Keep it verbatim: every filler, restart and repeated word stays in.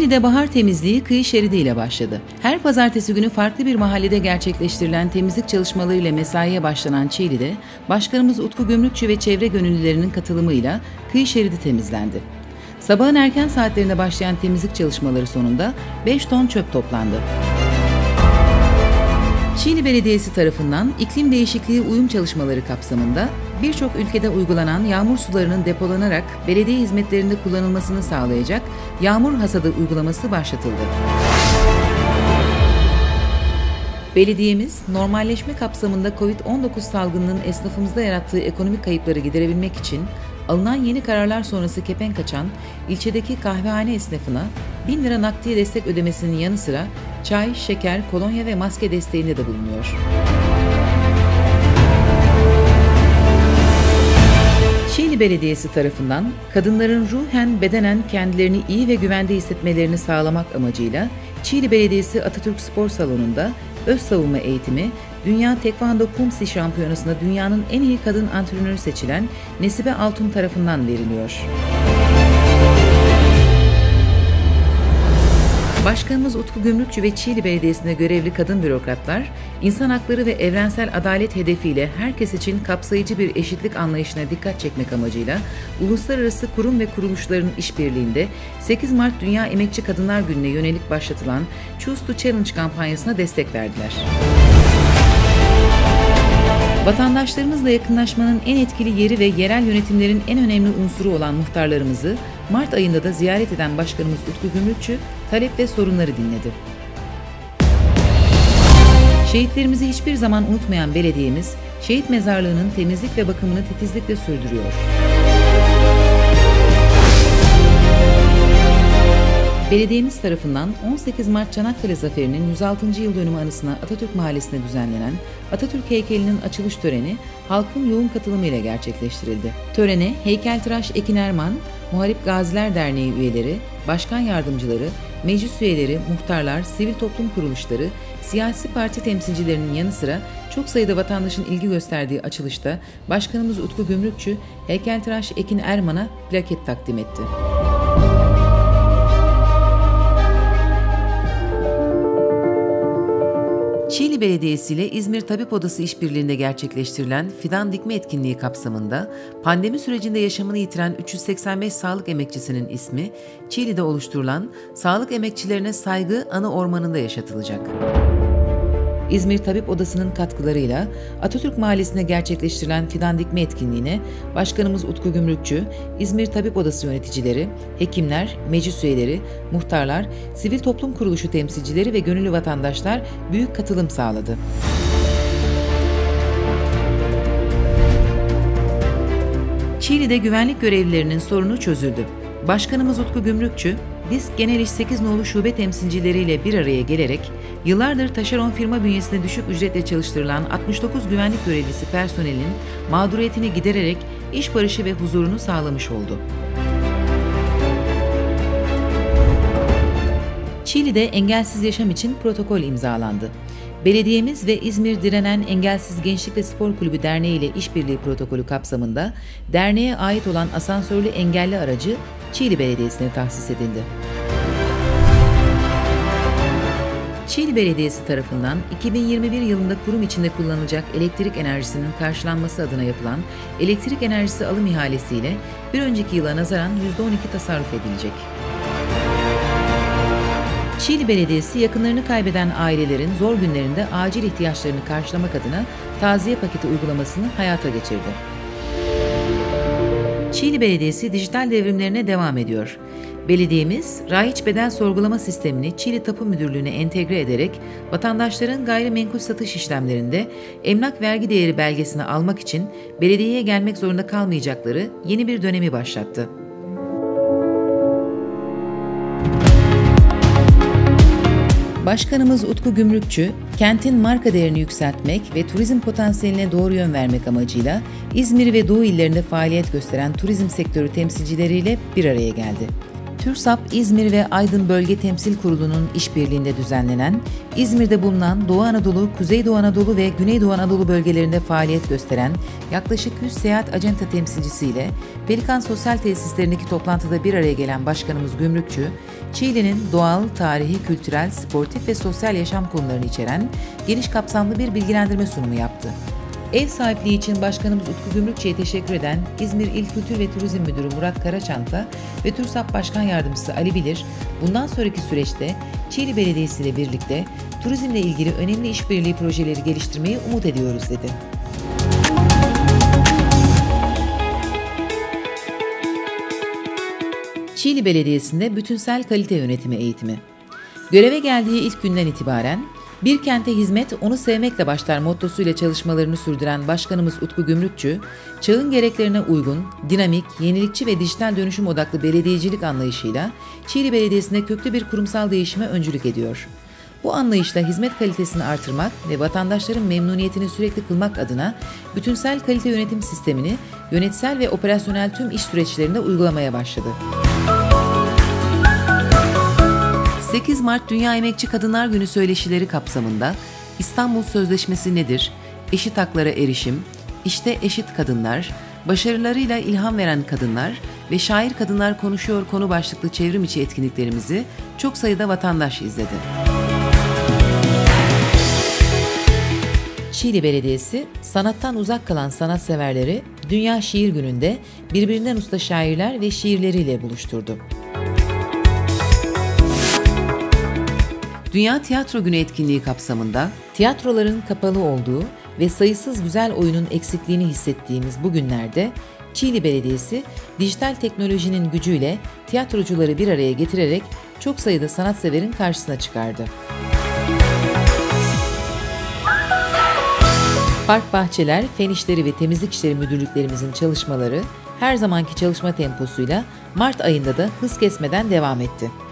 Çiğli'de bahar temizliği kıyı şeridiyle başladı. Her pazartesi günü farklı bir mahallede gerçekleştirilen temizlik çalışmalarıyla mesaiye başlanan Çiğli'de, Başkanımız Utku Gümrükçü ve çevre gönüllülerinin katılımıyla kıyı şeridi temizlendi. Sabahın erken saatlerinde başlayan temizlik çalışmaları sonunda beş ton çöp toplandı. Çiğli Belediyesi tarafından iklim değişikliği uyum çalışmaları kapsamında birçok ülkede uygulanan yağmur sularının depolanarak belediye hizmetlerinde kullanılmasını sağlayacak yağmur hasadı uygulaması başlatıldı. Belediyemiz, normalleşme kapsamında kovid on dokuz salgınının esnafımızda yarattığı ekonomik kayıpları giderebilmek için alınan yeni kararlar sonrası kepenk açan ilçedeki kahvehane esnafına bin lira nakdiye destek ödemesinin yanı sıra çay, şeker, kolonya ve maske desteğinde de bulunuyor. Çiğli Belediyesi tarafından kadınların ruhen, bedenen kendilerini iyi ve güvende hissetmelerini sağlamak amacıyla Çiğli Belediyesi Atatürk Spor Salonu'nda öz savunma eğitimi, Dünya Tekvando Kumsi Şampiyonası'nda dünyanın en iyi kadın antrenörü seçilen Nesibe Altun tarafından veriliyor. Başkanımız Utku Gümrükçü ve Çiğli Belediyesi'nde görevli kadın bürokratlar, insan hakları ve evrensel adalet hedefiyle herkes için kapsayıcı bir eşitlik anlayışına dikkat çekmek amacıyla uluslararası kurum ve kuruluşların işbirliğinde sekiz Mart Dünya Emekçi Kadınlar Günü'ne yönelik başlatılan Choose to Challenge kampanyasına destek verdiler. Vatandaşlarımızla yakınlaşmanın en etkili yeri ve yerel yönetimlerin en önemli unsuru olan muhtarlarımızı Mart ayında da ziyaret eden Başkanımız Utku Gümrükçü talep ve sorunları dinledi. Şehitlerimizi hiçbir zaman unutmayan belediyemiz, şehit mezarlığının temizlik ve bakımını titizlikle sürdürüyor. Belediyemiz tarafından on sekiz Mart Çanakkale Zaferi'nin yüz altıncı yıl dönümü anısına Atatürk Mahallesi'nde düzenlenen Atatürk heykelinin açılış töreni halkın yoğun katılımıyla gerçekleştirildi. Törene heykeltıraş Ekin Erman, Muharip Gaziler Derneği üyeleri, başkan yardımcıları, meclis üyeleri, muhtarlar, sivil toplum kuruluşları, siyasi parti temsilcilerinin yanı sıra çok sayıda vatandaşın ilgi gösterdiği açılışta Başkanımız Utku Gümrükçü, heykeltıraş Ekin Erman'a plaket takdim etti. Çiğli Belediyesi ile İzmir Tabip Odası işbirliğinde gerçekleştirilen fidan dikme etkinliği kapsamında pandemi sürecinde yaşamını yitiren üç yüz seksen beş sağlık emekçisinin ismi Çiğli'de oluşturulan Sağlık Emekçilerine Saygı Anı Ormanı'nda yaşatılacak. İzmir Tabip Odası'nın katkılarıyla Atatürk Mahallesi'nde gerçekleştirilen fidan dikme etkinliğine Başkanımız Utku Gümrükçü, İzmir Tabip Odası yöneticileri, hekimler, meclis üyeleri, muhtarlar, sivil toplum kuruluşu temsilcileri ve gönüllü vatandaşlar büyük katılım sağladı. Çiğli'de güvenlik görevlilerinin sorunu çözüldü. Başkanımız Utku Gümrükçü, Disk Genel İş sekiz Nolu Şube temsilcileriyle bir araya gelerek yıllardır taşeron firma bünyesinde düşük ücretle çalıştırılan altmış dokuz güvenlik görevlisi personelin mağduriyetini gidererek iş barışı ve huzurunu sağlamış oldu. Çiğli'de engelsiz yaşam için protokol imzalandı. Belediyemiz ve İzmir Direnen Engelsiz Gençlik ve Spor Kulübü Derneği ile işbirliği protokolü kapsamında derneğe ait olan asansörlü engelli aracı Çiğli Belediyesi'ne tahsis edildi. Çiğli Belediyesi tarafından iki bin yirmi bir yılında kurum içinde kullanılacak elektrik enerjisinin karşılanması adına yapılan elektrik enerjisi alım ihalesiyle bir önceki yıla nazaran yüzde on iki tasarruf edilecek. Çiğli Belediyesi yakınlarını kaybeden ailelerin zor günlerinde acil ihtiyaçlarını karşılamak adına taziye paketi uygulamasını hayata geçirdi. Çiğli Belediyesi dijital devrimlerine devam ediyor. Belediyemiz, raiç bedel sorgulama sistemini Çiğli Tapu Müdürlüğü'ne entegre ederek vatandaşların gayrimenkul satış işlemlerinde emlak vergi değeri belgesini almak için belediyeye gelmek zorunda kalmayacakları yeni bir dönemi başlattı. Başkanımız Utku Gümrükçü, kentin marka değerini yükseltmek ve turizm potansiyeline doğru yön vermek amacıyla İzmir ve Doğu illerinde faaliyet gösteren turizm sektörü temsilcileriyle bir araya geldi. TÜRSAP İzmir ve Aydın Bölge Temsil Kurulu'nun işbirliğinde düzenlenen, İzmir'de bulunan Doğu Anadolu, Kuzeydoğu Anadolu ve Güneydoğu Anadolu bölgelerinde faaliyet gösteren yaklaşık yüz seyahat acenta temsilcisiyle Pelikan Sosyal Tesislerindeki toplantıda bir araya gelen Başkanımız Gümrükçü, Çiğli'nin doğal, tarihi, kültürel, sportif ve sosyal yaşam konularını içeren geniş kapsamlı bir bilgilendirme sunumu yaptı. Ev sahipliği için Başkanımız Utku Gümrükçü'ye teşekkür eden İzmir İl Kültür ve Turizm Müdürü Murat Karaçanta ve TÜRSAP Başkan Yardımcısı Ali Bilir, bundan sonraki süreçte Çiğli Belediyesi ile birlikte turizmle ilgili önemli işbirliği projeleri geliştirmeyi umut ediyoruz dedi. Çiğli Belediyesi'nde bütünsel kalite yönetimi eğitimi. Göreve geldiği ilk günden itibaren "Bir kente hizmet, onu sevmekle başlar" mottosuyla çalışmalarını sürdüren Başkanımız Utku Gümrükçü, çağın gereklerine uygun, dinamik, yenilikçi ve dijital dönüşüm odaklı belediyecilik anlayışıyla Çiğli Belediyesi'nde köklü bir kurumsal değişime öncülük ediyor. Bu anlayışla hizmet kalitesini artırmak ve vatandaşların memnuniyetini sürekli kılmak adına bütünsel kalite yönetim sistemini yönetsel ve operasyonel tüm iş süreçlerinde uygulamaya başladı. sekiz Mart Dünya Emekçi Kadınlar Günü söyleşileri kapsamında İstanbul Sözleşmesi nedir, eşit haklara erişim, işte eşit kadınlar, başarılarıyla ilham veren kadınlar ve şair kadınlar konuşuyor konu başlıklı çevrim içi etkinliklerimizi çok sayıda vatandaş izledi. Çiğli Belediyesi, sanattan uzak kalan sanatseverleri Dünya Şiir Günü'nde birbirinden usta şairler ve şiirleriyle buluşturdu. Dünya Tiyatro Günü etkinliği kapsamında tiyatroların kapalı olduğu ve sayısız güzel oyunun eksikliğini hissettiğimiz bu günlerde Çiğli Belediyesi dijital teknolojinin gücüyle tiyatrocuları bir araya getirerek çok sayıda sanatseverin karşısına çıkardı. Park Bahçeler, Fen İşleri ve Temizlik İşleri Müdürlüklerimizin çalışmaları her zamanki çalışma temposuyla Mart ayında da hız kesmeden devam etti.